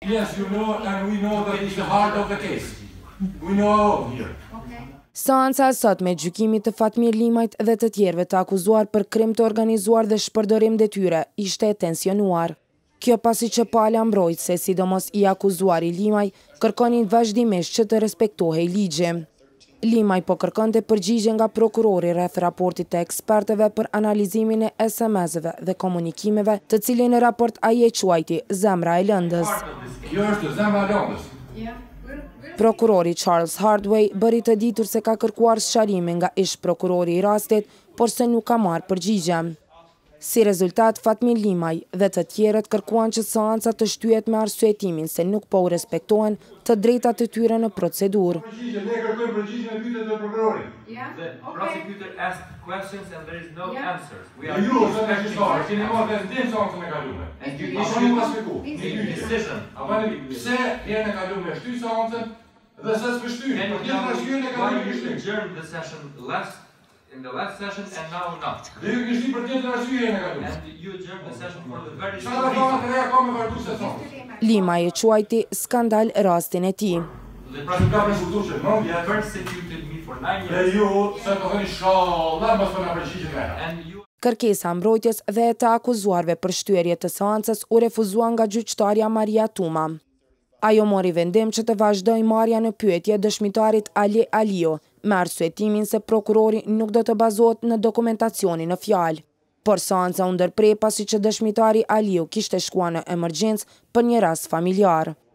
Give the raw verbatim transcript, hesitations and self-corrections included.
Yes, you know, and we know that it's the heart of the case. We know our own here. Seanca e sotme e gjykimit të Fatmir Limajt dhe të tjerëve të akuzuar për krim të organizuar dhe shpërdorim detyre ishte e tensionuar. Kjo pasi që pala mbrojtëse, sidomos i akuzuari Limaj, kërkonin vazhdimisht që të respektohej ligji. Limaj po kërkonte përgjigje nga prokurori rreth raportit të ekspertëve për analizimin e es em esëve dhe komunikimeve, të cilin në raport ai e quajti zemra e lëndës. Kjo është zemra e lëndës. Prokurori Charles Hardway bëri të ditur se ka kërkuar sqarimin nga ish prokurori i rastit, por se nuk ka marrë përgjigje. Si rezultat, Fatmir Limaj dhe të tjerët kërkuan që seanca të shtyhet me arsyetimin se nuk po u respektohen të drejtat e tyre në procedurë. Ne kërkojmë përgjigjen e pyetjeve të prokurorit. The prosecutor asked questions and there is no answers. We are Ju ose me gjyqtarë, keni marrë vendim seancën e kaluar. And you Apo nuk ka issue shpjegoj. a decision. Apo pse vjen e kaluar shty seancën dhe s'e shtyr. And Për gjithë arsyet e why kaluar you shty. adjourned the session last in the last session and now not. Dhe ju kishni për gjithë arsyet e kaluar. And you adjourned the session for the very Çfarë same fama reason. të reja ka me vazhdu seancën? Limaj e quajti skandal rastin e tij. The Pra nuk ka prezultuar më You vjet. persecuted me for nine Dhe years ju se të thoni inshallah mos po na përgjigjet vera. and you Kërkesa mbrojtjes dhe e të akuzuarve për shtyerje të seancës u refuzua nga gjyqtarja Maria Tuma. Ajo mori vendim që të vazhdoj marrja në pyetje dëshmitarit Ali Alio, me arsyetimin se prokurori nuk do të bazohet në dokumentacionin në fjalë. Por seanca u ndërprej pasi që dëshmitari Aliu kishte shkuar në emergjencë për një rast familjar.